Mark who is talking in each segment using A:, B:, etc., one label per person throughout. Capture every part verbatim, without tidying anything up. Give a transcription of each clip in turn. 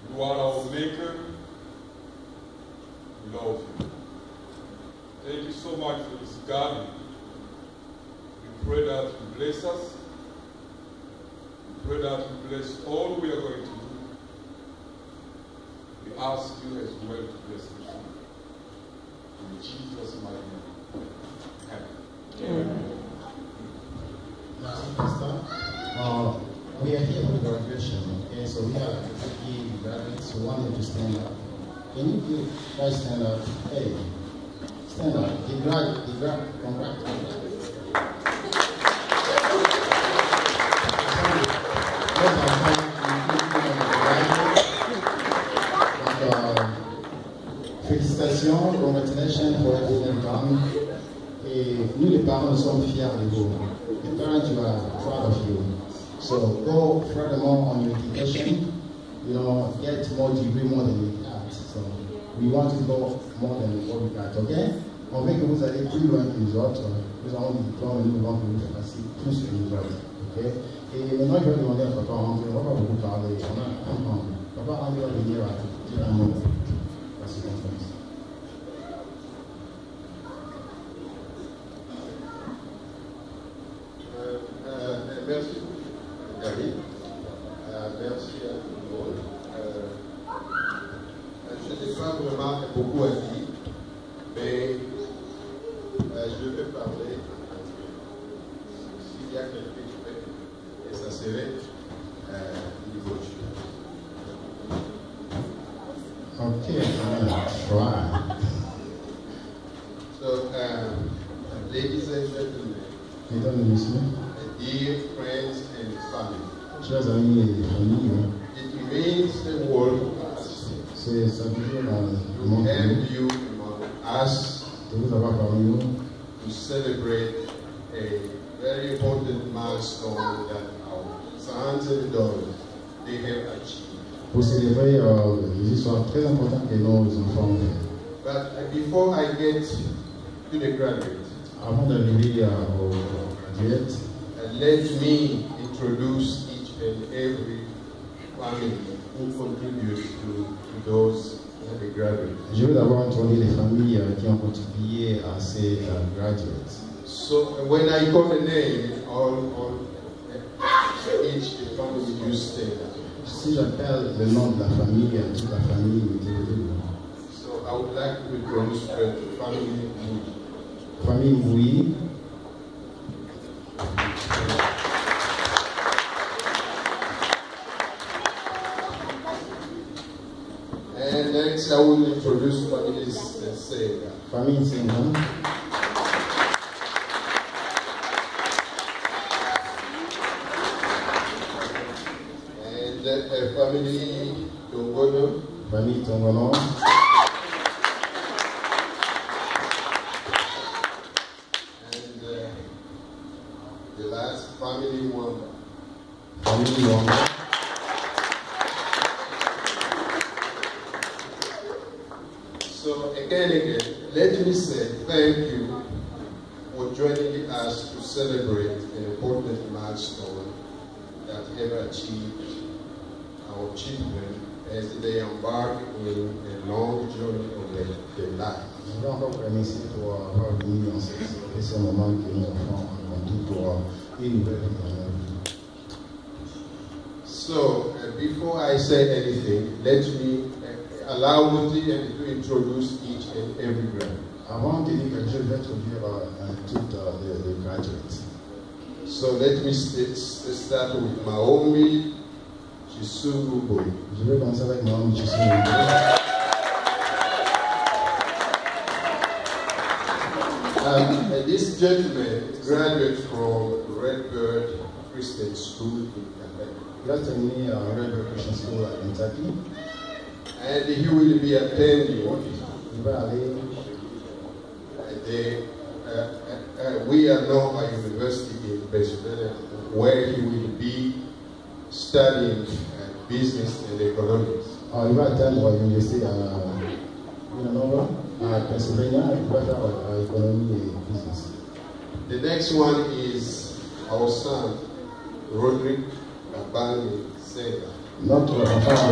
A: You are our maker. We love you. Thank you so much for this garden. We pray that you bless us. We pray that you bless all we are going to do. We ask you as well to bless us. In Jesus' mighty name. Amen.
B: Pastor, uh, we are here for graduation, okay? So we have fifty graduates who wanted to stand up. Can you give guys stand up? Hey, stand up. The grad, the grad, congrats. Félicitations, congratulations for everything done. Et nous les parents nous sommes fiers de vous. The parents, you are proud of you. So go furthermore on your education. You know, get more degree more than we got. So we want to go more than what we got, okay? On veut que vous allez plus loin que nous autres. Nous avons des diplômes et nous voulons que vous fassiez plus que nous autres, ok? Et maintenant, je vais demander à Papa André, on ne va pas beaucoup parler. On a un temps. Papa André va venir à dire un mot. Merci, conférence.
C: Merci, Gary. Euh, merci à tout le monde. Euh, je n'ai pas vraiment beaucoup à dire, mais euh, je vais parler. S'il y a quelque chose, et ça serait euh, niveau
B: Okay, I'm gonna try.
C: So, um, ladies and gentlemen,
B: Mesdames et messieurs,
C: dear friends and family,
B: chers amis et familles,
C: it means the world to us
B: c'est ça veut dire dans le
C: to
B: monde
C: have you among us
B: de vous avoir parmi nous
C: to celebrate a very important milestone that our sons and daughters they have achieved.
B: pour célébrer euh, les histoires très importantes que nos enfants ont fait.
C: But uh, before I get to the graduate,
B: Avant d'arriver euh, au graduate,
C: uh, let me introduce each and every family who contributes to, to those uh, the graduates.
B: je veux d'abord introduire les familles euh, qui ont contribué à ces euh, graduates.
C: So uh, when I call a name, all, all uh, each family you stand up.
B: Si j'appelle le nom de la famille, euh, toute la famille me dit oui.
C: So I would like to introduce uh, the family Moody.
B: Famille oui.
C: And next I will introduce family Sega.
B: Famille Sengham.
C: And uh, family Tongono.
B: Famille Tongono.
C: And uh, the last family Wamba.
B: Famille Wamba.
C: So again, again, let me say thank you for joining us to celebrate an important milestone that have achieved our children as they embark in a long journey of their, their life.
B: Je veux encore vous remercier pour avoir venu dans ce, ce moment que nos enfants ont rendu pour une nouvelle vie dans leur vie.
C: So, uh, before I say anything, let me uh, allow me to introduce each and every graduate.
B: Avant de dire quelque chose, je vais introduire euh, toutes euh, les, les graduates.
C: So let me st start with Maomi Chisubu.
B: Je vais commencer avec Maomi Chisubu.
C: Um, and this gentleman graduated from Redbird Christian School in Kentucky.
B: Il a terminé à Redbird Christian School à Kentucky.
C: And he will be attending
B: Il va aller.
C: The, uh, uh, uh, we are now at University in Pennsylvania, where he will be studying uh, business and economics.
B: Ah, il va atteindre l'université à Villanova, à Pennsylvania, il va faire euh, économie et business.
C: The next one is our son, Roderick Abani Senga.
B: Notre enfant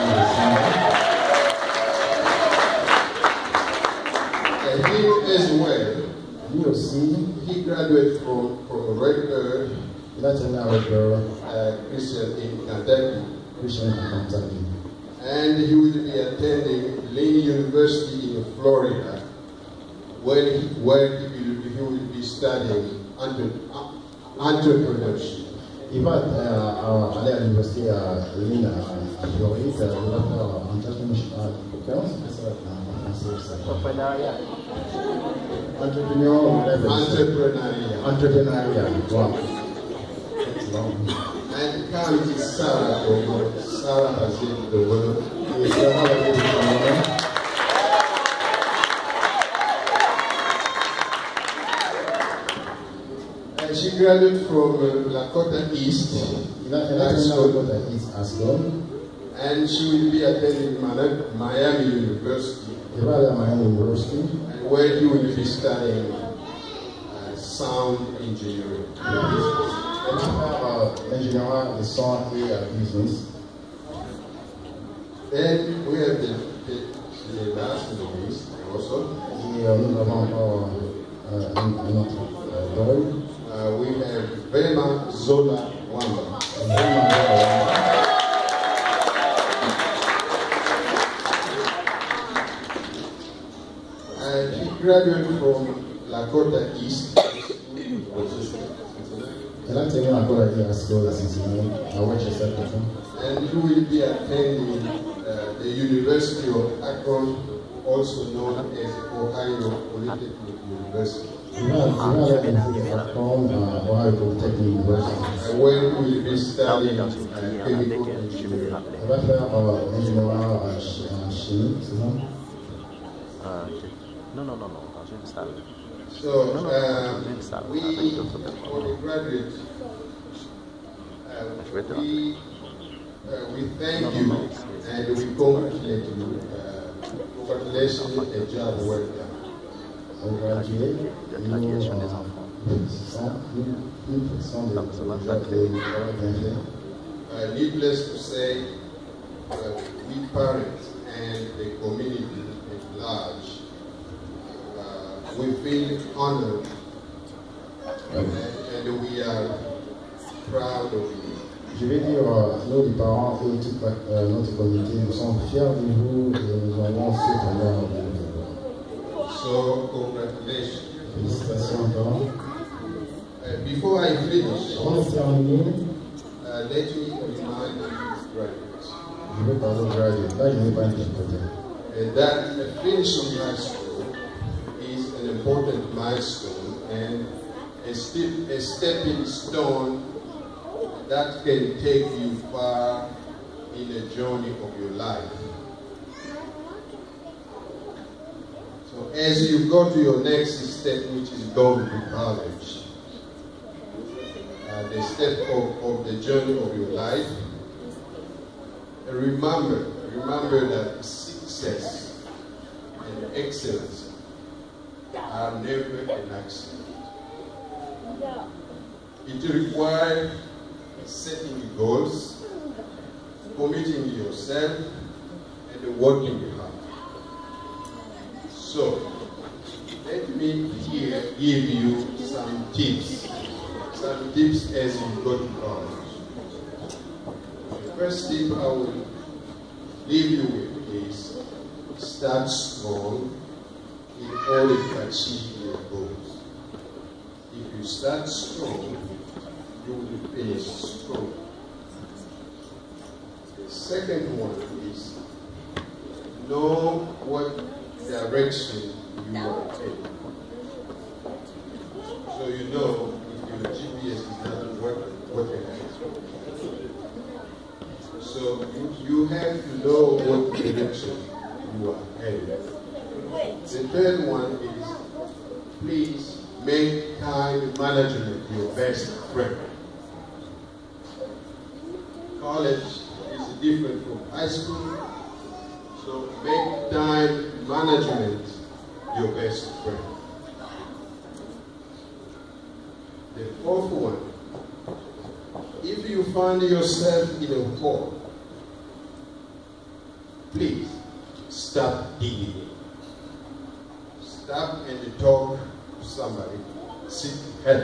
C: And he as well,
B: lui aussi,
C: he graduated from, from Redbird
B: il a terminé avec le
C: uh, Christian in Kentucky.
B: Christian à Kentucky.
C: And he will be attending Lane University in Florida, where he, where he will, he will be studying under, uh, entrepreneurship.
B: Il va euh, aller à l'université à Lynn, à Floride, il va faire entrepreneurship. Comment ça en français?
D: Entrepreneuriat.
B: Entrepreneur.
C: Entrepreneuriat.
B: Entrepreneuriat. Wow. It's long.
C: And come to Sarah, Sarah has in the world.
B: Et c'est vraiment la vie de Cameroun.
C: And she graduated from uh, Lakota East.
B: Il a fait la Lakota East Ascot.
C: And she will be attending Miami University.
B: Il va aller à Miami University.
C: And where he will be studying uh, sound engineering.
B: Elle va faire l'ingénierie de son et euh, business.
C: Then we have the, the, the last in the list also.
B: Et euh, nous avons encore euh, un, un autre euh, doyle.
C: Uh, we have Vema Zola Wamba. And he graduated from Lakota East.
B: Elle a terminé encore avec la School à Cincinnati, à Winchester.
C: And he will be attending uh, the University of Akron, also known as Ohio Polytechnic University.
B: Il va aller à l'université d'Akron, à Ohio Polytechnic University.
C: And where he will be studying uh, chemical engineering.
B: Elle va faire l'ingénierie en chimie, c'est ça?
D: Non, non, non, non, dans une salle.
C: So, uh, we, for the graduates, uh, we, uh, we thank you and we congratulate you. Uh, congratulations and job well done.
B: On gradué, nous faisons des travail bien fait.
C: Uh, needless to say, uh, we parents and the community at large, uh, we feel honored and, and we are proud of you.
B: Je vais dire, nous les parents et toute la, euh, notre communauté, nous sommes fiers de vous et nous avons cet honneur de vous.
C: So, congratulations.
B: Félicitations encore.
C: Uh, before I finish,
B: Avant de terminer,
C: uh, let me remind you, graduates,
B: je vais parler aux graduates. Là, je n'ai pas une difficulté.
C: and that the finishing high school is an important milestone and a, step, a stepping stone that can take you far in the journey of your life. So as you go to your next step, which is going to college, uh, the step of, of the journey of your life, uh, remember, remember that success and excellence are never an accident. It requires setting goals, committing yourself, and working hard. So, let me here give you some tips, some tips as you go to college. The first tip I will leave you with is start strong in order to achieve your goals. If you start strong, you will finish strong. The second one is know what direction you are taking. So you know if your G P S is not working, what you have. So you, you have to know what direction you are heading. The third one is please make time management your best friend. College is different from high school, so make time management your best friend. The fourth one, if you find yourself in a hole please stop digging. Stop and talk to somebody. Seek help.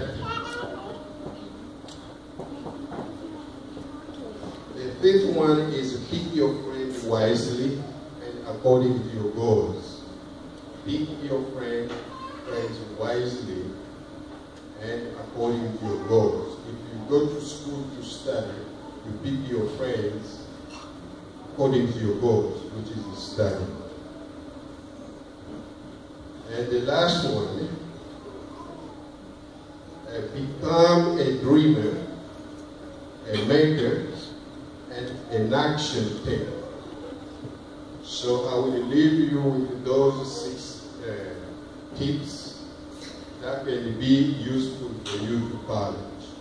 C: The fifth one is pick your friend wisely and according to your goals. Pick your friend, friends wisely and according to your goals. If you go to school to study, you pick your friends according to your goals, which is study. And the last one, uh, become a dreamer, a maker, and an action taker. So I will leave you with those six uh, tips that can be useful for you to college.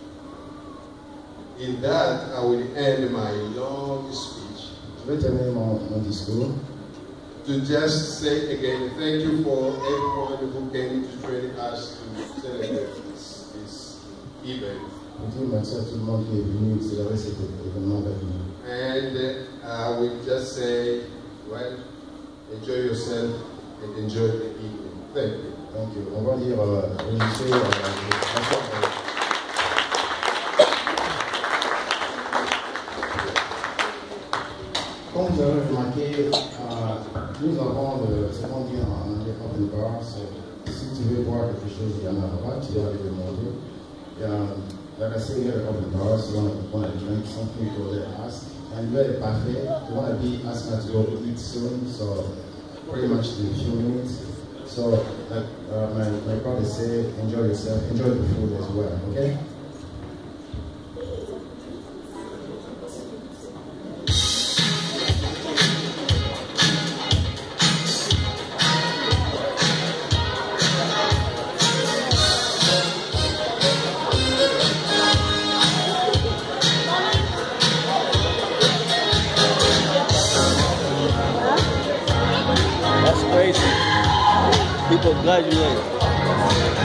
C: In that, I will end my long speech.
B: Je vais terminer mon, mon discours.
C: To just say again, thank you for everyone who came to join us to celebrate this, this event.
B: Je dis merci à tout le monde qui est venu célébrer cet événement avec nous.
C: And uh, I will just say, well, enjoy yourself and enjoy the evening. Thank you.
B: Donc, on va dire, euh, réussir, euh, comme vous avez remarqué, euh, nous avons le, ce qu'on dit en anglais open bar. Si tu veux boire quelque chose, il y en a là-bas, tu dois aller demander. Um, like I say, we have open bars. You want to, want to drink something, you go there, ask. And we're at a buffet. You want to be asking us to go eat soon, so pretty much in a few minutes. So, like uh, my, my brother said, enjoy yourself, enjoy the food as well, okay?
E: That's crazy. People graduate.